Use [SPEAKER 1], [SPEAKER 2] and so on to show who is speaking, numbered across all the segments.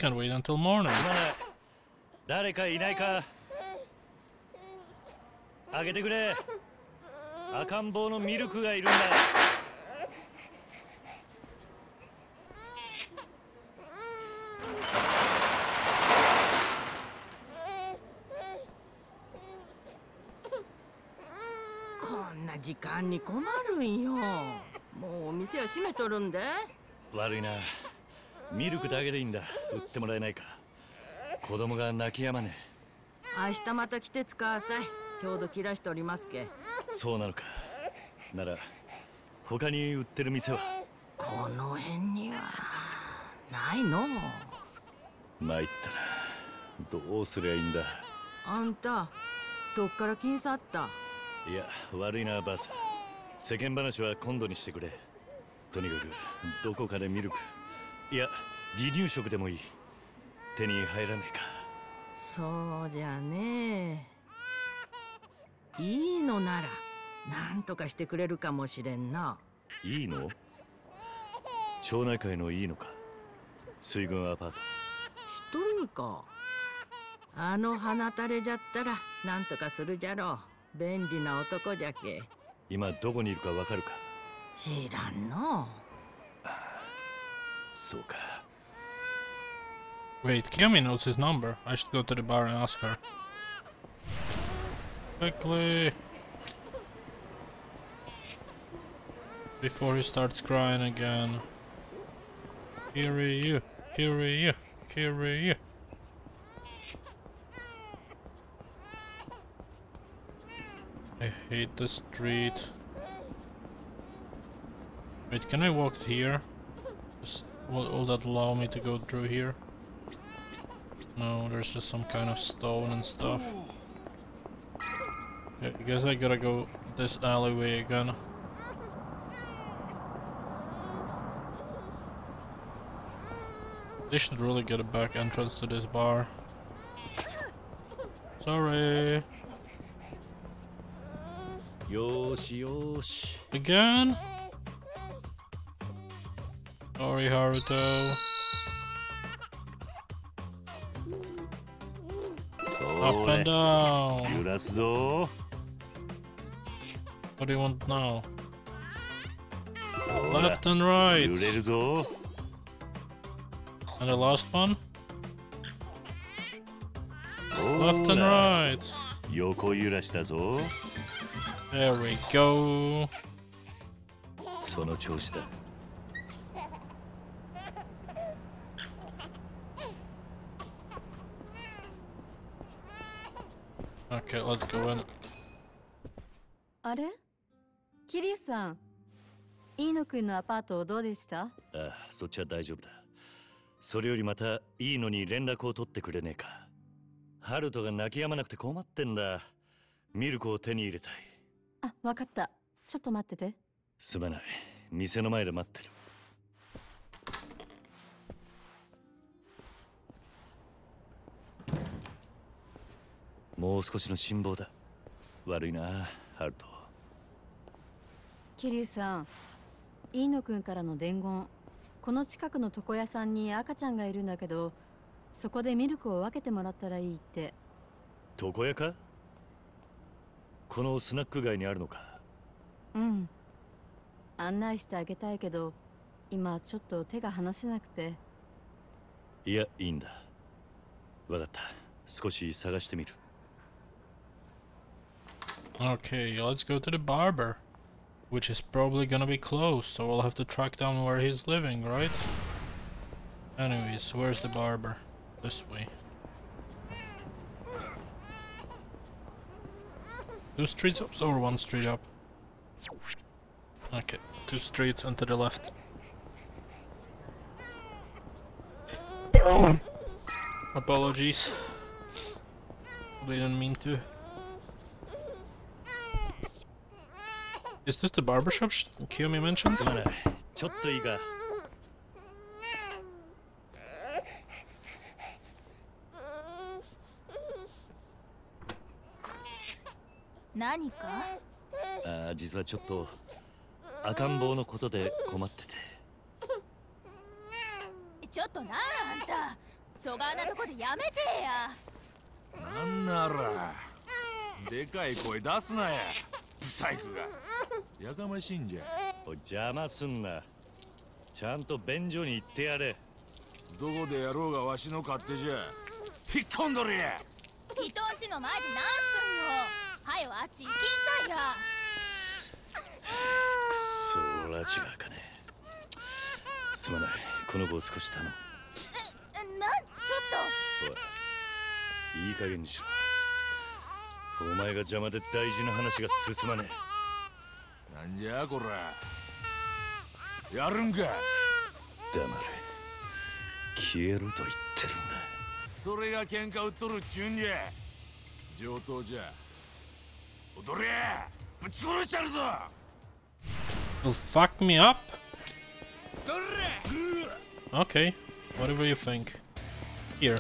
[SPEAKER 1] can wait until morning.
[SPEAKER 2] 誰かいないか。あげてくれ。赤ん坊のミルクがいるんだ。
[SPEAKER 3] こんな時間に困るんよ。もうお店は閉めとるんで。
[SPEAKER 2] 悪いな。ミルクだけでいいんだ。売ってもらえないか。子供が泣き止まね
[SPEAKER 3] 明日また来て使わさい。ちょうど切らしておりますけ。
[SPEAKER 2] そうなのか。なら他に売ってる店は。
[SPEAKER 3] この辺にはないの。
[SPEAKER 2] 参ったな。どうすりゃいいんだ。
[SPEAKER 3] あんたどっから金去った。
[SPEAKER 2] いや悪いなばあさん。世間話は今度にしてくれ。とにかくどこかでミルク、いや離乳食でもいい。手に入らねえか。
[SPEAKER 3] そうじゃねえ。いいのならなんとかしてくれるかもしれんな。
[SPEAKER 2] いいの？町内会のいいのか。水軍アパート。
[SPEAKER 3] 一人か。あの鼻垂れじゃったらなんとかするじゃろう。便利な男じゃけ。
[SPEAKER 2] 今どこにいるかわかるか。
[SPEAKER 3] 知らんの。
[SPEAKER 2] そうか。
[SPEAKER 1] Wait, Kiyomi knows his number. I should go to the bar and ask her. Quickly! Before he starts crying again. Kiryu, Kiryu, Kiryu. I hate the street. Wait, can I walk here? Will that allow me to go through here? No, there's just some kind of stone and stuff. Yeah, I guess I gotta go this alleyway again. They should really get a back entrance to this bar. Sorry.
[SPEAKER 2] Yoshi, yoshi.
[SPEAKER 1] Again? Sorry, Haruto. Up and down.
[SPEAKER 2] 揺らすぞ。
[SPEAKER 1] What do you want now? Left and right.
[SPEAKER 2] 揺れるぞ。
[SPEAKER 1] And the last one? Left and right.
[SPEAKER 2] 横揺らしたぞ。
[SPEAKER 1] There we go.
[SPEAKER 2] その調子だ。
[SPEAKER 1] Okay, let's go in.
[SPEAKER 4] あれ？キリさん、飯野くんのアパートどうでした？
[SPEAKER 2] ああ、そっちは大丈夫だ。それよりまたいいのに連絡を取ってくれねえか。ハルトが泣き止まなくて困ってんだ。ミルクを手に入れたい。
[SPEAKER 4] あ、わかった。ちょっと待ってて。
[SPEAKER 2] すまない。店の前で待ってる。もう少しの辛抱だ。悪いな、ハルト。
[SPEAKER 4] キリさん、飯野くんからの伝言。この近くの床屋さんに赤ちゃんがいるんだけど、そこでミルクを分けてもらったらいいって。
[SPEAKER 2] 床屋か？このスナック街にあるのか？
[SPEAKER 4] うん。案内してあげたいけど、今ちょっと手が離せなくて。
[SPEAKER 2] いや、いいんだ。わかった。少し探してみる。
[SPEAKER 1] Okay, let's go to the barber. Which is probably gonna be closed, so we'll have to track down where he's living, right? Anyways, where's the barber? This way. 2 streets up or 1 street up? Okay, 2 streets and to the left. Apologies. Didn't mean to. Is this the barbershop Kiyomi mentioned?
[SPEAKER 2] すまない。ちょっといいか。
[SPEAKER 5] 何か？
[SPEAKER 2] ああ、実はちょっと赤ん坊のことで困ってて。
[SPEAKER 5] ちょっとなあんた、 そがんなとこでやめてや。
[SPEAKER 6] なんならでかい声出すなや、ブサイクが。やかましいんじゃ。
[SPEAKER 2] おい邪魔すんな。ちゃんと便所に行ってやれ。
[SPEAKER 6] どこでやろうがわしの勝手じゃ。引っ込んどれや。
[SPEAKER 5] 人んちの前でなんすんよ。はよあっち行きんさいや。
[SPEAKER 2] くそラジがあかね。すまない、この子を少し頼む。
[SPEAKER 5] ちょっ
[SPEAKER 2] おい、いい加減にしろ。お前が邪魔で大事な話が進まねえ。
[SPEAKER 6] なんじゃこら、やるんか。
[SPEAKER 2] 黙れ、消えろと言ってるんだ。
[SPEAKER 6] それが喧嘩売っとるっちゅうんじゃ。上等じゃ。踊れや、ぶち殺してやるぞ。
[SPEAKER 1] You'll fuck me up?
[SPEAKER 6] どれ。
[SPEAKER 1] Okay, whatever you think. Here.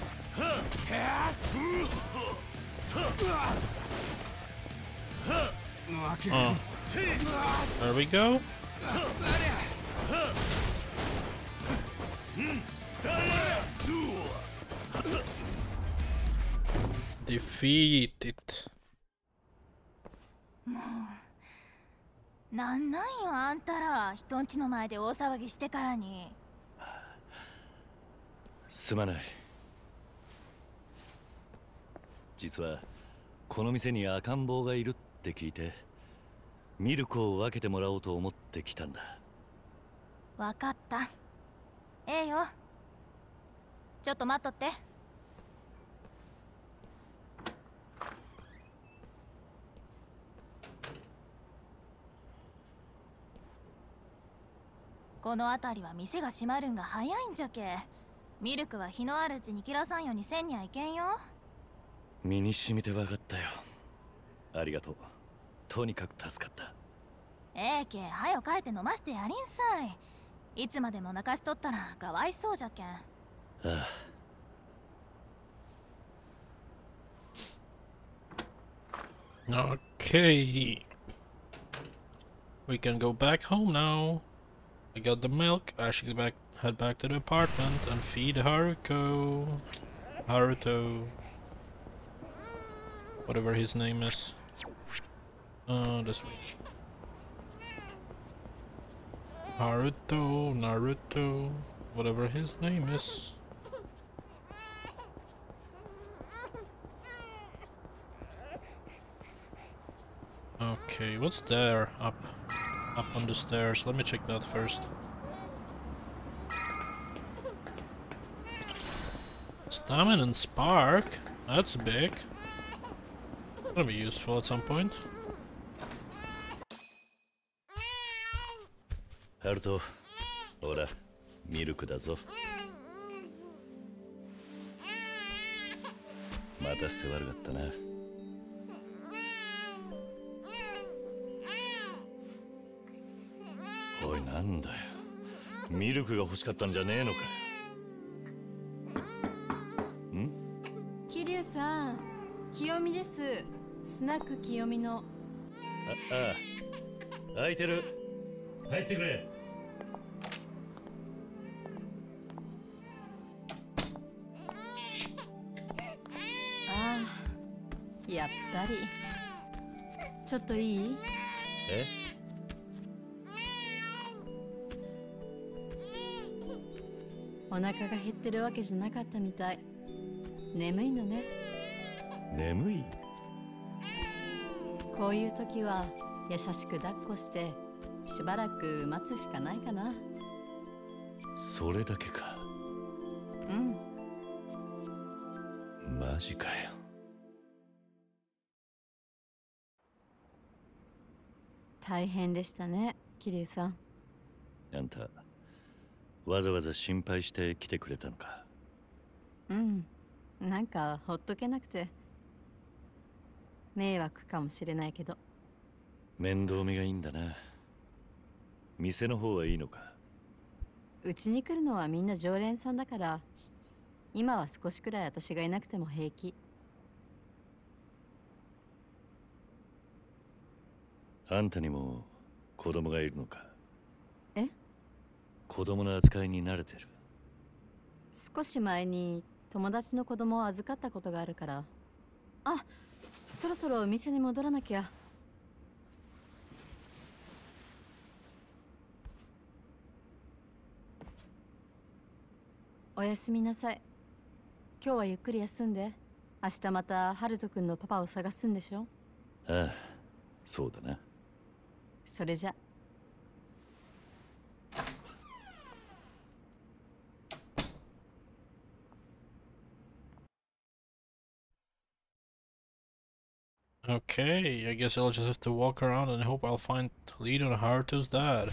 [SPEAKER 1] Oh. There we go. Defeat it.
[SPEAKER 5] なんなんよあんたら、人んちの前で大騒ぎしてからに。
[SPEAKER 2] すまない。実はこの店に赤ん坊がいるって聞いて、ミルクを分けてもらおうと思ってきたんだ。
[SPEAKER 5] わかった。ええよ。ちょっと待っとって。この辺りは店が閉まるんが早いんじゃけ。ミルクは日のあるうちに切らさんようにせんにはいけんよ。
[SPEAKER 2] 身に染みて分かったよ。ありがとう。とにかく助かった。
[SPEAKER 5] ええけ、はよ帰って飲ませてやりんさい。いつまでも泣かしとったらかわいそうじゃけん。
[SPEAKER 2] ああ。
[SPEAKER 1] Okay. We can go back home now. I got the milk. I should head back to the apartment and feed Haruko. Haruto. Whatever his name is. This way. Haruto, Naruto, whatever his name is. Okay, what's there? Up on the stairs. Let me check that first. Stamina and Spark? That's big. That'll be useful at some point.
[SPEAKER 2] ハルト、ほら、ミルクだぞ。待たせて悪かったな。おい、なんだよ。ミルクが欲しかったんじゃねえのかよ。ん？
[SPEAKER 4] 桐生さん、清美です。スナック清美の。
[SPEAKER 2] ああ、空いてる。入ってくれ。
[SPEAKER 4] やっぱりちょっといい？
[SPEAKER 2] え？
[SPEAKER 4] お腹が減ってるわけじゃなかったみたい。眠いのね。
[SPEAKER 2] 眠い？
[SPEAKER 4] こういう時は優しく抱っこしてしばらく待つしかないかな。
[SPEAKER 2] それだけか。
[SPEAKER 4] うん。
[SPEAKER 2] マジかよ。
[SPEAKER 4] 大変でしたね、桐生さん。
[SPEAKER 2] あんた、わざわざ心配して来てくれたのか。
[SPEAKER 4] うん、なんかほっとけなくて。迷惑かもしれないけど。
[SPEAKER 2] 面倒見がいいんだな。店の方はいいのか。
[SPEAKER 4] うちに来るのはみんな常連さんだから、今は少しくらい私がいなくても平気。
[SPEAKER 2] あんたにも子供がいるのか。
[SPEAKER 4] え？
[SPEAKER 2] 子供の扱いに慣れてる。
[SPEAKER 4] 少し前に友達の子供を預かったことがあるから。あ、そろそろお店に戻らなきゃ。おやすみなさい。今日はゆっくり休んで。明日またハルト君のパパを探すんでしょ。
[SPEAKER 2] ああ、そうだな。
[SPEAKER 4] それじゃ。
[SPEAKER 1] Okay, I guess I'll just have to walk around and hope I'll find lead on Haruto's dad.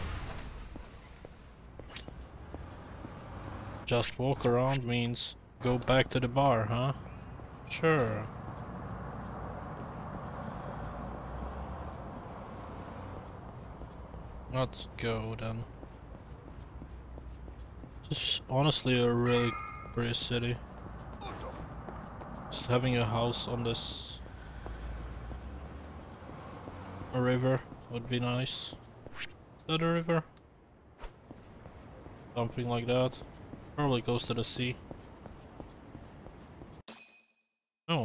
[SPEAKER 1] Just walk around means go back to the bar, huh? Sure. Let's go then. Just honestly a really pretty city. Just having a house on this river would be nice. Is that a river? Something like that. Probably close to the sea. Oh.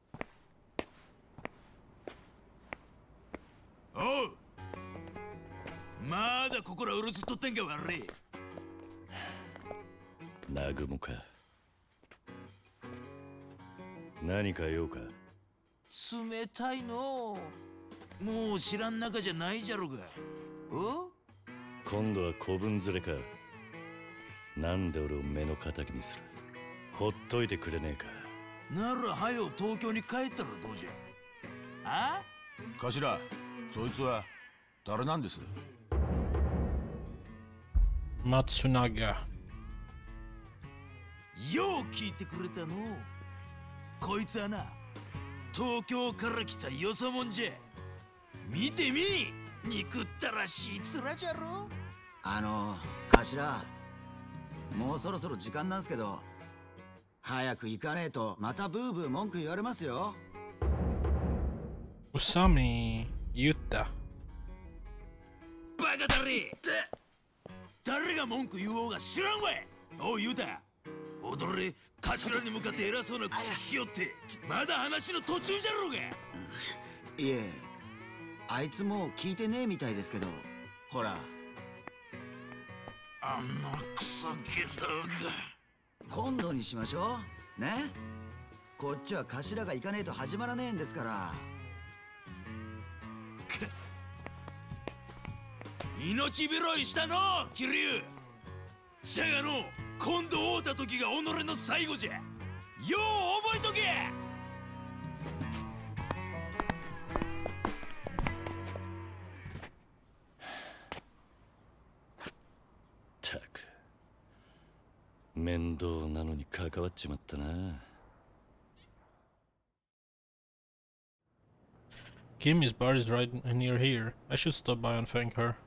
[SPEAKER 6] おう、まだここらうろつっとってんか悪い。
[SPEAKER 2] 南雲か。何か用か。
[SPEAKER 6] 冷たいの。もう知らん仲じゃないじゃろが。お？
[SPEAKER 2] 今度は子分連れか。なんで俺を目の敵にする。ほっといてくれねえか。
[SPEAKER 6] ならはよ東京に帰ったらどうじゃ。あ？頭、そいつは誰なんです？
[SPEAKER 1] Matsunaga.
[SPEAKER 6] よう聞いてくれたの。こいつはな、東京から来たよそもんじゃ。見てみ、憎ったらしい面じゃろ。
[SPEAKER 7] 頭、もうそろそろ時間なんすけど、早く行かねえとまたブーブー文句言われますよ。
[SPEAKER 1] Usami Yuta.
[SPEAKER 6] バカだれ。誰が文句言おうが知らんわい。おうユタ、踊れ。頭に向かって偉そうな口聞きよって、まだ話の途中じゃろうが。
[SPEAKER 7] いえ、あいつもう聞いてねえみたいですけど、ほら。
[SPEAKER 6] あのクソゲトが。
[SPEAKER 7] 今度にしましょう。ね。こっちは頭が行かねえと始まらねえんですから。
[SPEAKER 6] 命拾いしたの、桐生。じゃがの、今度会うた時が己の最後じゃ。よう覚えとけ。
[SPEAKER 2] たく、面倒なのに関わっちまったな。
[SPEAKER 1] Kimmy's bar is right near here. I should stop by and thank her.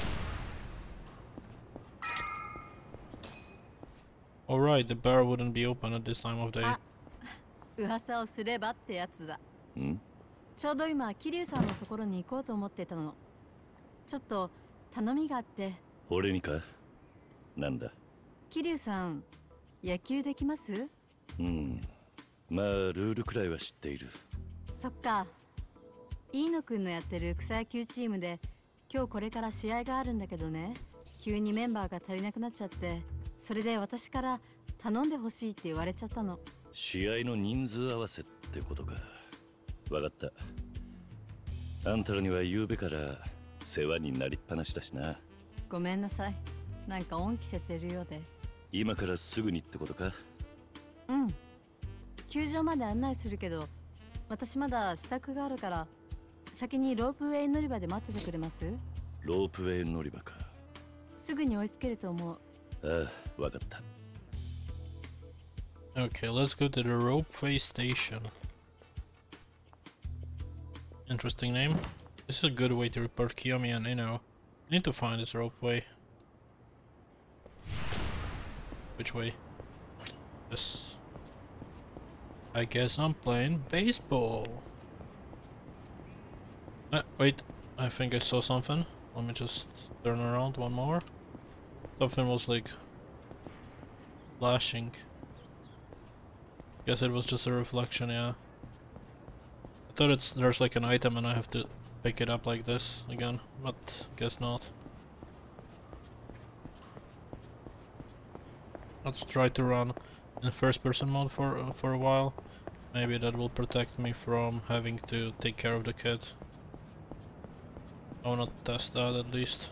[SPEAKER 1] Alright, the bar wouldn't be open at this time of day.
[SPEAKER 4] 噂をすればってやつだ。
[SPEAKER 2] ん？
[SPEAKER 4] ちょうど今桐生さんのところに行こうと思ってたの。ちょっと頼みがあって。
[SPEAKER 2] 俺にか？なんだ？
[SPEAKER 4] 桐生さん、野球できます？
[SPEAKER 2] うん。まあルールくらいは知っている。
[SPEAKER 4] そっか。飯野くんのやってる草野球チームで今日これから試合があるんだけどね、急にメンバーが足りなくなっちゃって、それで私から頼んでほしいって言われちゃったの。
[SPEAKER 2] 試合の人数合わせってことか。わかった。あんたらには昨べから世話になりっぱなしだしな。
[SPEAKER 4] ごめんなさい、なんか恩着せてるようで。
[SPEAKER 2] 今からすぐにってことか？
[SPEAKER 4] うん、球場まで案内するけど、私まだ支度があるから先にロープウェイ乗り場で待っててくれます？
[SPEAKER 2] ロープウェイ乗り場か。
[SPEAKER 4] すぐに追いつけると思う。
[SPEAKER 2] ああ、わかった。
[SPEAKER 1] Okay, let's go to the ropeway station. Interesting name. This is a good way to report Kiyomi and Ino. I need to find this ropeway. Which way? Yes. I guess I'm playing baseball. Wait, I think I saw something. Let me just turn around one more. Something was like flashing. Guess it was just a reflection, yeah. I thought there's like an item and I have to pick it up like this again, but guess not. Let's try to run in first person mode for a while. Maybe that will protect me from having to take care of the kid. I wanna test that at least.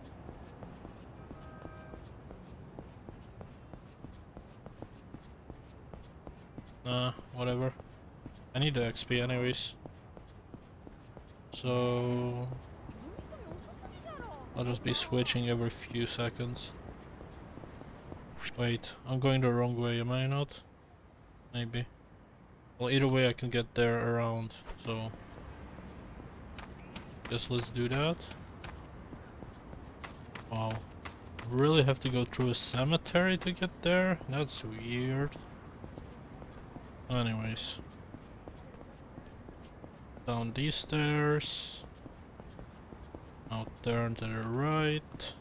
[SPEAKER 1] Whatever. I need the XP anyways. So I'll just be switching every few seconds. Wait, I'm going the wrong way, am I not? Maybe. Well, either way I can get there around, so guess let's do that. Wow. Really have to go through a cemetery to get there? That's weird. Anyways. Down these stairs. Now turn to the right.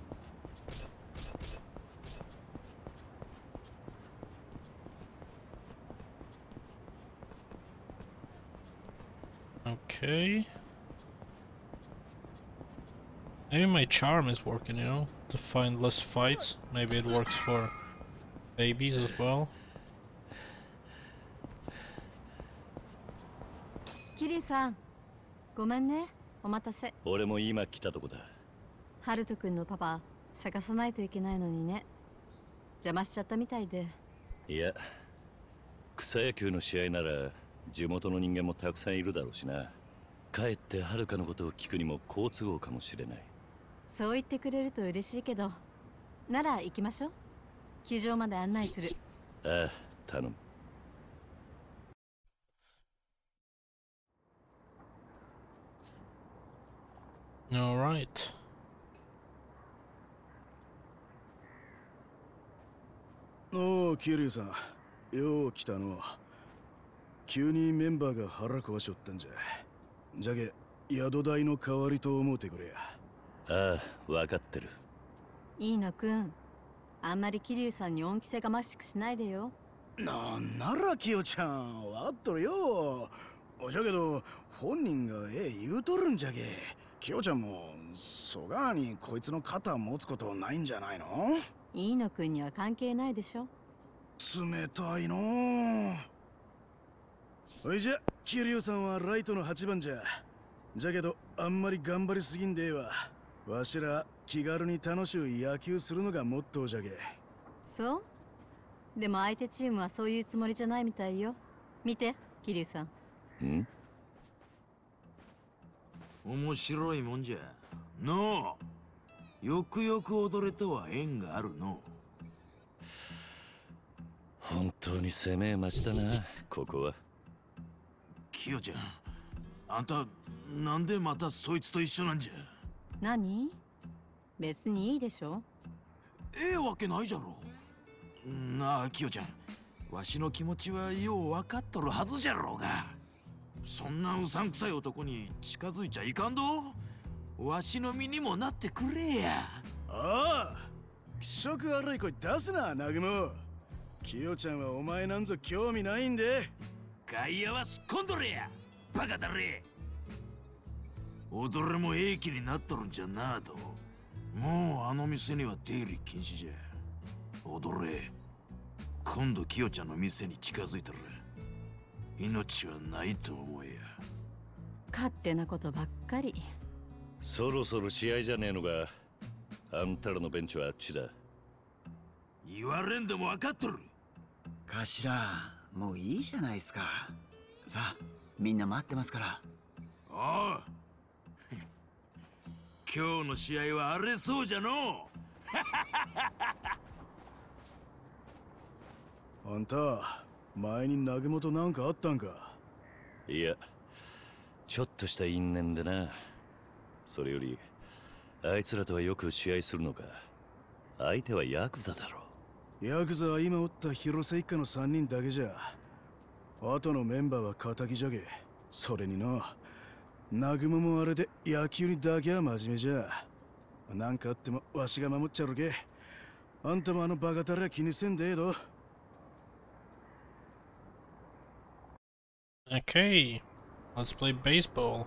[SPEAKER 1] Okay. Maybe my charm is working, you know, to find less fights. Maybe it works for babies as well.
[SPEAKER 4] キリさん、ごめんね、お待たせ。
[SPEAKER 2] 俺も今来たとこだ。
[SPEAKER 4] ハルト君のパパ、探さないといけないのにね。邪魔しちゃったみたいで。
[SPEAKER 2] いや、草野球の試合なら地元の人間もたくさんいるだろうしな。かえってはるかのことを聞くにも好都合かもしれない。
[SPEAKER 4] そう言ってくれると嬉しいけど、なら行きましょう。球場まで案内する。
[SPEAKER 2] ああ、頼む。
[SPEAKER 1] Alright.
[SPEAKER 8] おお、キリュウさん、よう来たの。急にメンバーが腹壊しょったんじゃ。じゃけ、宿代の代わりと思うてくれや。
[SPEAKER 2] ああ、わかってる。
[SPEAKER 4] 飯野くん、あんまり桐生さんに恩着せがましくしないでよ。
[SPEAKER 8] なんならキヨちゃん、わかっとるよ。じゃけど、本人が言うとるんじゃけ。キヨちゃんも、そがにこいつの肩持つことないんじゃないの？
[SPEAKER 4] 飯野くんには関係ないでしょ。
[SPEAKER 8] 冷たいの。おいじゃ、桐生さんはライトの8番じゃ。じゃけど、あんまり頑張りすぎんでえわ。わしら気軽に楽しゅう野球するのがモットーじゃけ。
[SPEAKER 4] そう？でも相手チームはそういうつもりじゃないみたいよ。見て、桐生さん。
[SPEAKER 2] ん？
[SPEAKER 6] 面白いもんじゃ。のう。よくよく踊れとは縁があるの。
[SPEAKER 2] 本当に攻めえ町だな、ここは。
[SPEAKER 6] キヨちゃん、あんたなんでまたそいつと一緒なんじゃ。
[SPEAKER 4] 何？別にいいでしょ。
[SPEAKER 6] ええわけないじゃろ。なあキヨちゃん、わしの気持ちはよう分かっとるはずじゃろうが。そんなうさんくさい男に近づいちゃいかんど。わしの身にもなってくれや。
[SPEAKER 8] ああ、気色悪い声出すな、ナグモ。キヨちゃんはお前なんぞ興味ないんで。
[SPEAKER 6] 外野はすっこんどれや、バカだれ。踊れも英気になっとるんじゃなあと。もうあの店には出入り禁止じゃ。踊れ、今度キヨちゃんの店に近づいたら命はないと思えや。
[SPEAKER 4] 勝手なことばっかり。
[SPEAKER 2] そろそろ試合じゃねえのか。あんたらのベンチはあっちだ。
[SPEAKER 6] 言われんでも分かっとる。
[SPEAKER 7] 頭、もういいじゃないですか。さあ、みんな待ってますから。
[SPEAKER 6] ああ今日の試合は荒れそうじゃのう。
[SPEAKER 8] あんた、前に投げ元なんかあったんか？
[SPEAKER 2] いや、ちょっとした因縁でな。それより、あいつらとはよく試合するのか。相手はヤクザだろ。
[SPEAKER 8] ヤクザは今おった広瀬一家の3人だけじゃ。あとのメンバーは仇じゃけ。それにな、ナグモもあれで野球にだけは真面目じゃ。なんかあってもわしが守っちゃるけ。あんたもあのバカタレは気にせんでええど。
[SPEAKER 1] Okay, let's play baseball.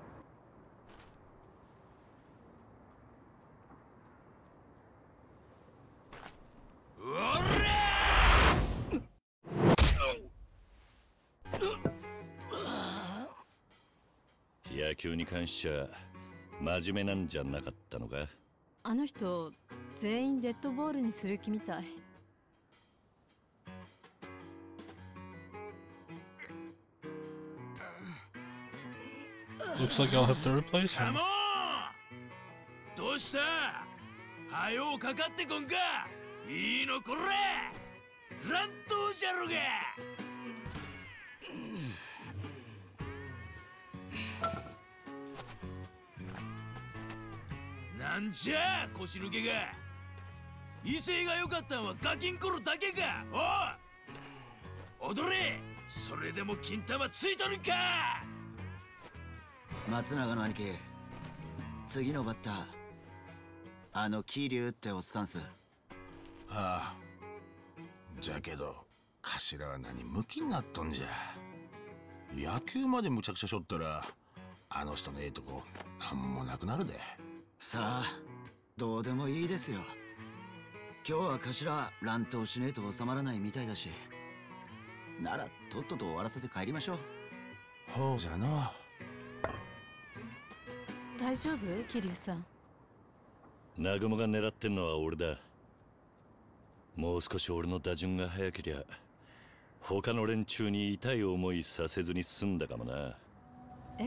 [SPEAKER 2] 野球に関しちゃ真面目なんじゃなかったのか？
[SPEAKER 4] あの人全員デッドボールにする気みたい。
[SPEAKER 1] Looks like I'll have to replace him.
[SPEAKER 6] どうした？はようかかってこんか。いいのこれ。乱闘じゃろが。なんじゃ腰抜けが。威勢が良かったんはガキンコロだけか。おい踊れ。それでも金玉ついとるか。
[SPEAKER 7] 松永の兄貴、次のバッターあの桐生っておっさんす。
[SPEAKER 9] ああ、じゃけど頭は何ムキになっとんじゃ。野球までむちゃくちゃしょったらあの人のええとこなんもなくなるで。
[SPEAKER 7] さあどうでもいいですよ。今日は頭乱闘しねえと収まらないみたいだし、ならとっとと終わらせて帰りましょう。
[SPEAKER 9] ほうじゃな。
[SPEAKER 4] 大丈夫？桐生さん。
[SPEAKER 2] 南雲が狙ってんのは俺だ。もう少し俺の打順が早けりゃ他の連中に痛い思いさせずに済んだかもな。
[SPEAKER 4] え？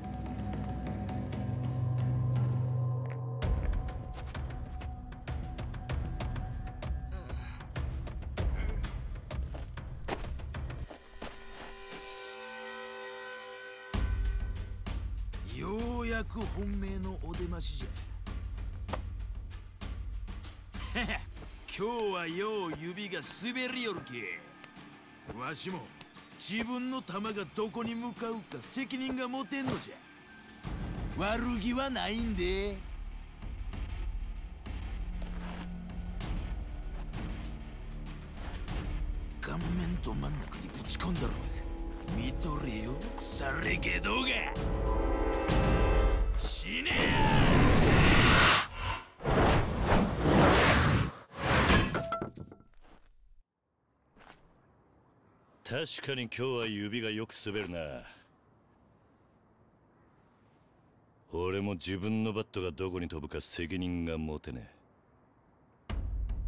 [SPEAKER 6] ようやく本命のお出ましじゃ。今日はよう指が滑りよるけ。わしも自分の球がどこに向かうか責任が持てんのじゃ。悪気はないんで。顔面と真ん中にぶち込んだろ。見とれよ腐れけどが。死ね
[SPEAKER 2] 確かに今日は指がよく滑るな。俺も自分のバットがどこに飛ぶか責任が持てねえ。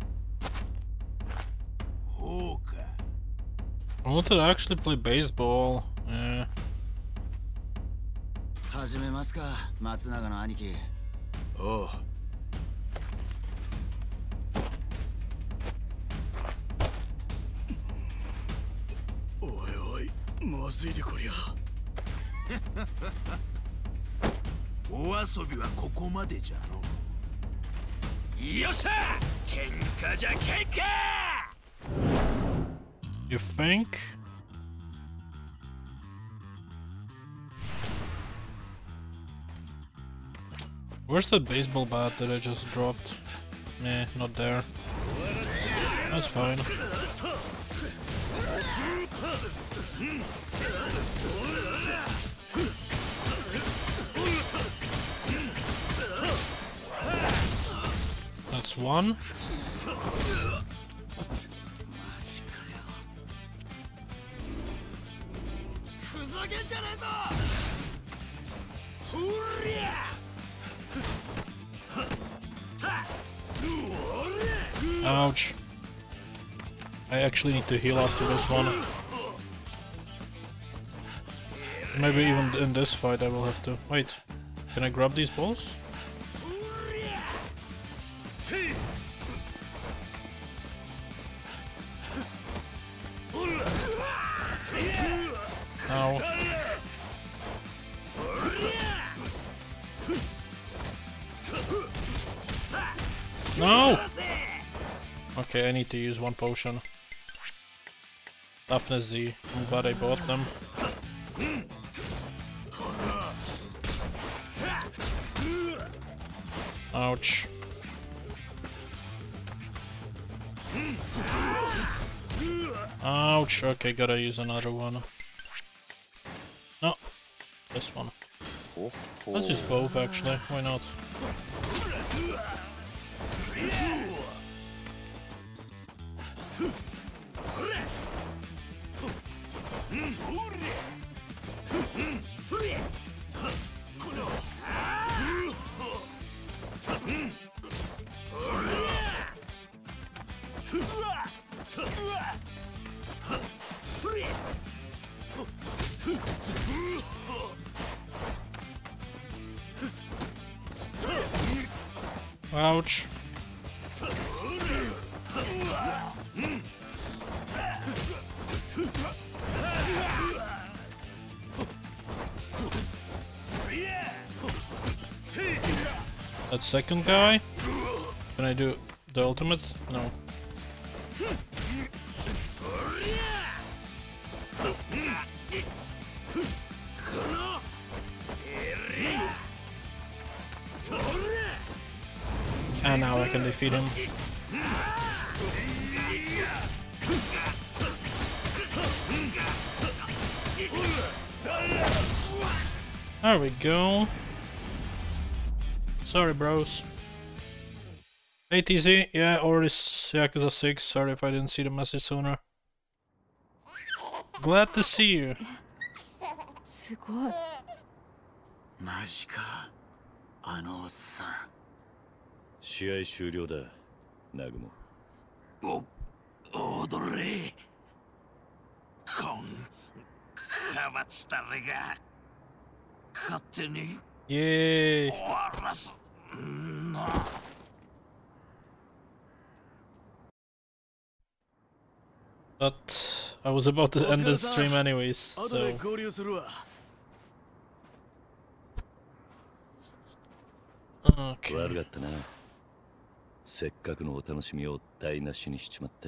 [SPEAKER 6] ほうか。
[SPEAKER 1] I wanted to actually play baseball.
[SPEAKER 7] 始めますか、松永の兄貴。
[SPEAKER 9] おう。
[SPEAKER 8] おいおい、まずいでこりゃ。
[SPEAKER 6] お遊びはここまでじゃの。よっしゃ、喧嘩じゃ喧嘩。
[SPEAKER 1] You think? Where's the baseball bat that I just dropped? Nah, not there. That's fine. That's one. Ouch. I actually need to heal after this one. Maybe even in this fight I will have to. Wait, can I grab these balls? Ow. No! Okay, I need to use one potion. Toughness Z. I'm glad I bought them. Ouch. Ouch, okay, gotta use another one. No, this one. Let's use both actually, why not? Ouch. That second guy? Can I do the ultimate? No. And now I can defeat him. There we go. Sorry, bros. ATZ, yeah, or is Yakuza 6. Sorry if I didn't see the message sooner. Glad to see you.
[SPEAKER 3] すごい。
[SPEAKER 7] マジか、あのおっさん。
[SPEAKER 2] 試合終了だ、ナグモ。
[SPEAKER 6] 踊れ。こんかばつたれが勝手に終わらすんな。
[SPEAKER 1] But I was about to end the stream anyways, so... Okay.
[SPEAKER 2] 悪かったな。せっかくのお楽しみを台無しにしちまって。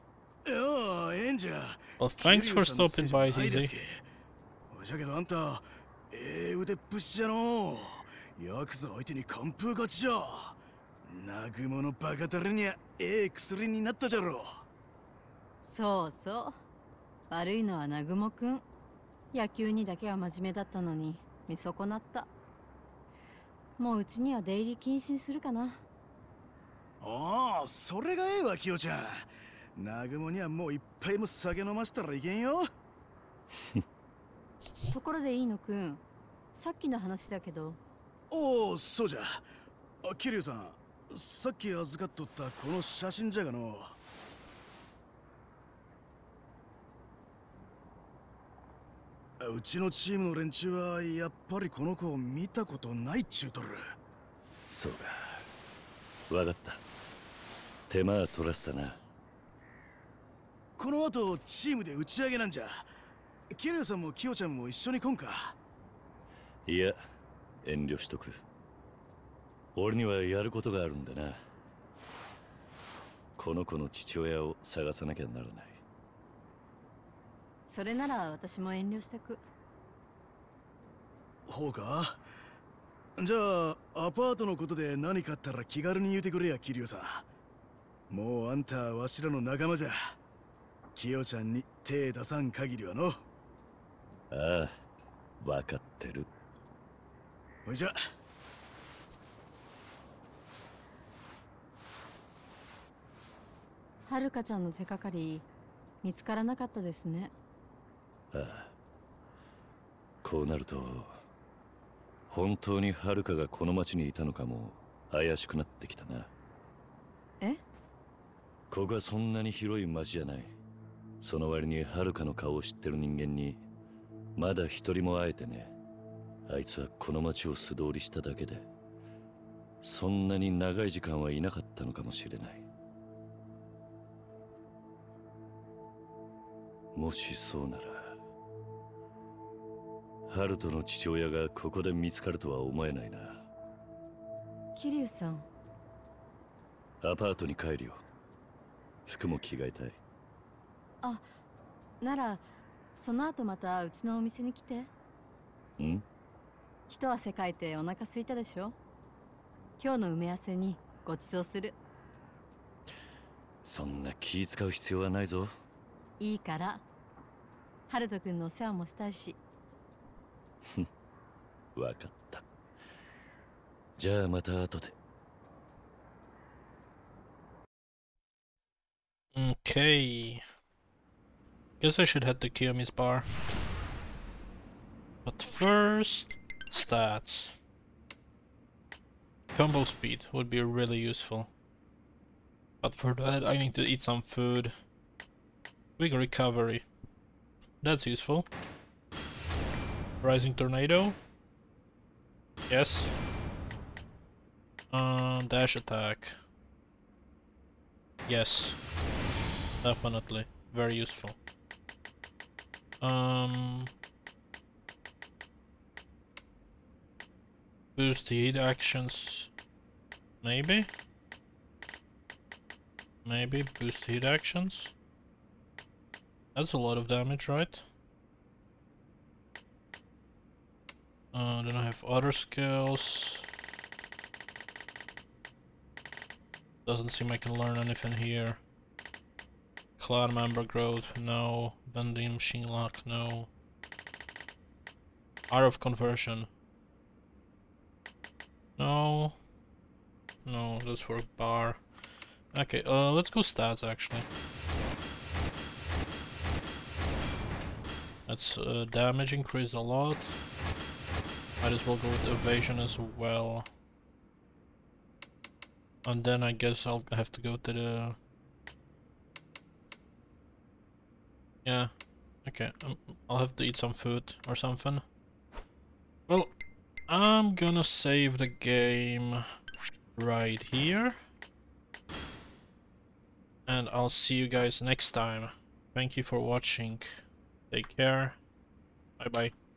[SPEAKER 1] Well, thanks for stopping by, TZ.
[SPEAKER 8] じゃけどあんた、腕っぷしじゃの。ヤクザ相手に完封勝ちじゃ。ナグモのバカタレには薬になったじゃろ。
[SPEAKER 4] そうそう。悪いのはナグモくん。野球にだけは真面目だったのに見損なった。もううちには出入り禁止にするかな。
[SPEAKER 8] ああ、それがええわ、キヨちゃん。ナグモにはもう一杯も酒飲ませたらいけんよ。
[SPEAKER 4] ところでいいのくん、さっきの話だけど。
[SPEAKER 8] おお、そうじゃ。キリュウさん、さっき預かっとったこの写真じゃがの。うちのチームの連中はやっぱりこの子を見たことないっちゅうとる。
[SPEAKER 2] そうか。わかった。手間は取らせたな。
[SPEAKER 8] この後チームで打ち上げなんじゃ。キリュウさんもキヨちゃんも一緒に来んか。
[SPEAKER 2] いや、遠慮しとく。俺にはやることがあるんだな。この子の父親を探さなきゃならない。
[SPEAKER 4] それなら私も遠慮してく。
[SPEAKER 8] ほうか。じゃあアパートのことで何かあったら気軽に言うてくれや、キリュウさん。もうあんたはわしらの仲間じゃ。キヨちゃんに手出さん限りはの。
[SPEAKER 2] ああ、わかってる。
[SPEAKER 8] ほいじゃ。
[SPEAKER 4] はるかちゃんの手がかり見つからなかったですね。
[SPEAKER 2] ああ、こうなると本当にはるかがこの町にいたのかも怪しくなってきたな。
[SPEAKER 4] え？
[SPEAKER 2] ここはそんなに広い町じゃない。その割にはるかの顔を知ってる人間にまだ一人も会えてね。あいつはこの町を素通りしただけでそんなに長い時間はいなかったのかもしれない。もしそうならハルトの父親がここで見つかるとは思えないな。
[SPEAKER 4] キリュウさん、
[SPEAKER 2] アパートに帰るよ。服も着替えたい。
[SPEAKER 4] あ、ならその後またうちのお店に来て。
[SPEAKER 2] ん？
[SPEAKER 4] 一汗かいてお腹空いたでしょ。今日の梅汗にごちそうする。
[SPEAKER 2] そんな気使う必要はないぞ。
[SPEAKER 4] いいから。ハルト君のお世話もしたいし。
[SPEAKER 2] わかった。じゃあまた後で。
[SPEAKER 1] Okay. Guess I should head to Kiyomi's bar. But first, stats. Combo speed would be really useful. But for that I need to eat some food. Quick recovery. That's useful. Rising tornado. Yes. Dash attack. Yes. Definitely. Very useful. Boost heat actions. Maybe? Maybe boost heat actions? That's a lot of damage, right? Then I have other skills. Doesn't seem I can learn anything here. Clan member growth, no. Vending machine lock, no. Art of conversion. No. No, that's for bar. Okay, let's go stats actually. That's damage increase a lot. Might as well go with evasion as well. And then I guess I'll have to go to the... Yeah, okay, I'll have to eat some food or something. Well, I'm gonna save the game right here. And I'll see you guys next time. Thank you for watching. Take care. Bye bye.